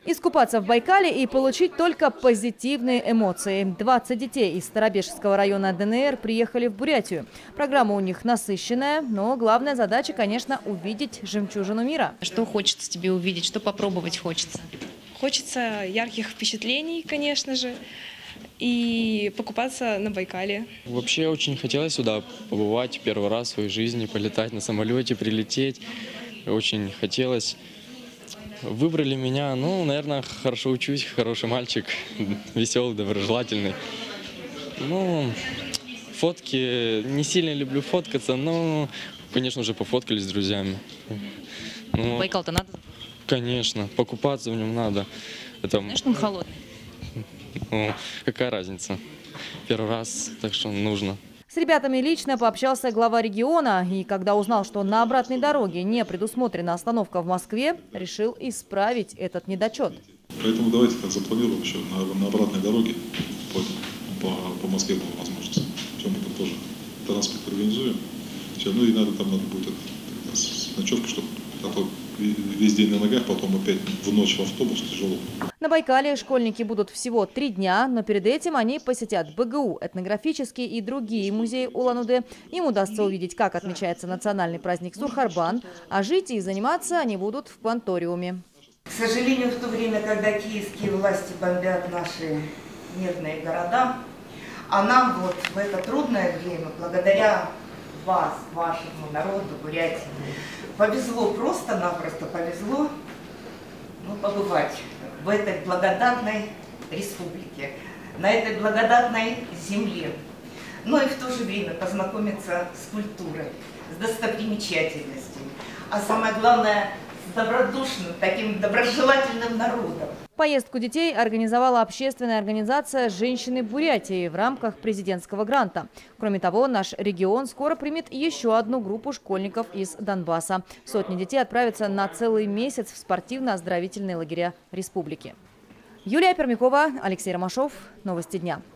Искупаться в Байкале и получить только позитивные эмоции. 20 детей из Старобежского района ДНР приехали в Бурятию. Программа у них насыщенная, но главная задача, конечно, увидеть жемчужину мира. Что хочется тебе увидеть, что попробовать хочется? Хочется ярких впечатлений, конечно же, и покупаться на Байкале. Вообще очень хотелось сюда побывать первый раз в своей жизни, полетать на самолете, прилететь. Очень хотелось. Выбрали меня, наверное, хорошо учусь, хороший мальчик, веселый, доброжелательный. Фотки, не сильно люблю фоткаться, но, конечно же, пофоткались с друзьями. Байкал-то надо? Конечно, покупаться в нем надо. Знаешь, он холодный. Какая разница? Первый раз, так что нужно. С ребятами лично пообщался глава региона, и когда узнал, что на обратной дороге не предусмотрена остановка в Москве, решил исправить этот недочет. Поэтому давайте запланируем еще на обратной дороге по Москве по возможности. Все, мы там тоже транспорт организуем. Все, и надо будет с ночевкой, чтобы весь день на ногах, потом опять в ночь в автобус тяжело. На Байкале школьники будут всего 3 дня, но перед этим они посетят БГУ, этнографический и другие музеи Улан-Удэ. Им удастся увидеть, как отмечается национальный праздник Сурхарбан, а жить и заниматься они будут в планториуме. К сожалению, в то время, когда киевские власти бомбят наши мирные города, а нам вот в это трудное время, благодаря вас, вашему народу, Бурятии, повезло, просто-напросто повезло побывать в этой благодатной республике, на этой благодатной земле. Но и в то же время познакомиться с культурой, с достопримечательностями, а самое главное, с добродушным, таким доброжелательным народом. Поездку детей организовала общественная организация «Женщины Бурятии» в рамках президентского гранта. Кроме того, наш регион скоро примет еще одну группу школьников из Донбасса. Сотни детей отправятся на целый месяц в спортивно-оздоровительные лагеря республики. Юлия Пермякова, Алексей Ромашов. Новости дня.